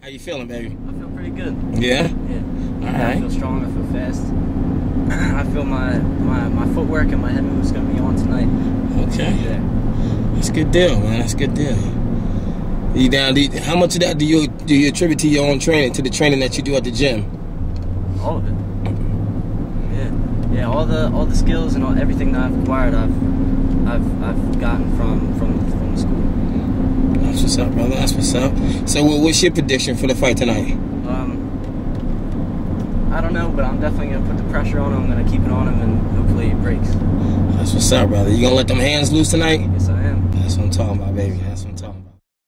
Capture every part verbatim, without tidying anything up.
How you feeling, baby? I feel pretty good. Yeah? Yeah. All right. I feel strong, I feel fast. I feel my, my, my footwork and my head moves going to be on tonight. Okay. Yeah. That's a good deal, man. That's a good deal. You down, do you, how much of that do you do you attribute to your own training, to the training that you do at the gym? All of it. Yeah. Yeah, all the all the skills and all, everything that I've acquired, I've I've I've gotten from from from the school. That's what's up, brother. That's what's up. So, what, what's your prediction for the fight tonight? Um, I don't know, but I'm definitely gonna put the pressure on him. I'm gonna keep it on him, and hopefully he breaks. That's what's up, brother. You gonna let them hands loose tonight? Yes, I am. That's what I'm talking about, baby. That's what I'm talking about.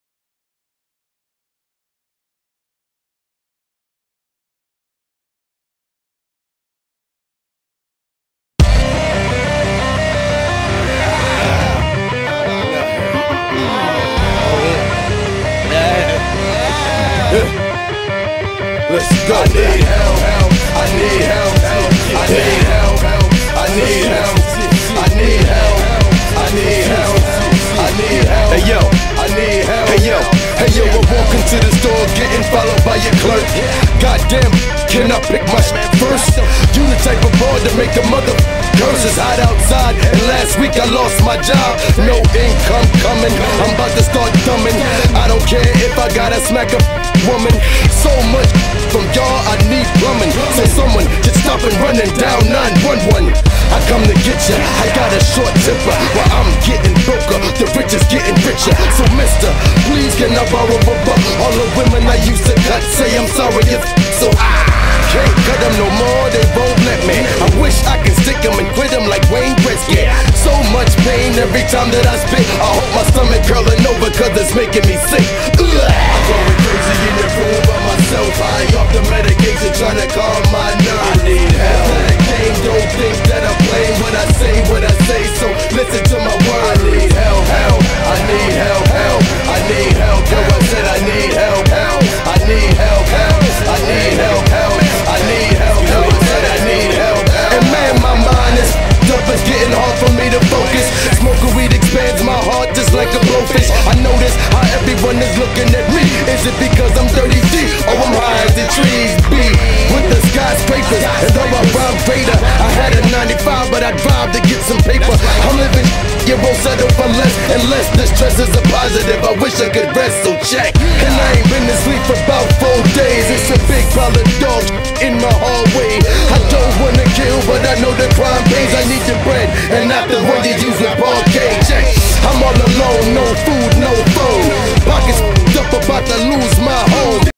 Let's go. I need help, help. I need help, help. I need help, help. I need help. I need help. I need help. I need help. Hey yo, I need help. Hey yo, hey yo, I walk into the store getting followed by your clerk. Goddamn, can I pick my first? You the type of boy to make a mother curse. It's hot outside, and last week I lost my job. No income coming. I'm about to start thumbing. I don't care if I gotta smack a woman. So much from y'all, I need plumbing. So someone just stop and running down nine one one. I come to get ya, I got a short temper. While I'm getting broker, the rich is getting richer. So mister, please can I borrow a buck? All the women I used to cut say I'm sorry if so I can't cut them no more, they won't let me. I wish I could stick them and quit them like Wayne Gretzky. So much pain every time that I spit. I hope my stomach curling over cause it's making me sick. Ugh. I'm going crazy in the room by myself. I ain't off the medication trying to calm my nerves. I need help. That game don't think that I'm playing when I say what I say, so listen to my words. I need help, help. I need help, help. I need help. Yo, I said I need help, help. I need help, help. I need help, help. I need help, help. I said I need help, help. And man, my mind is up. It's getting hard for me to focus. Smoking weed expands my heart just like a blowfish. I notice how everyone is looking at me. Is it because I'm thirty deep or I'm high as the trees be? With the skyscrapers, and though I rhyme greater, I had a ninety-five, but I drive to get some paper. I'm living, you won't settle for less, unless the stress is a positive. I wish I could rest, so check. And I ain't been to sleep for about four days. It's a big pile of dog in my hallway. I don't wanna kill, but I know the crime pays. I need the bread, and not the one you use with ball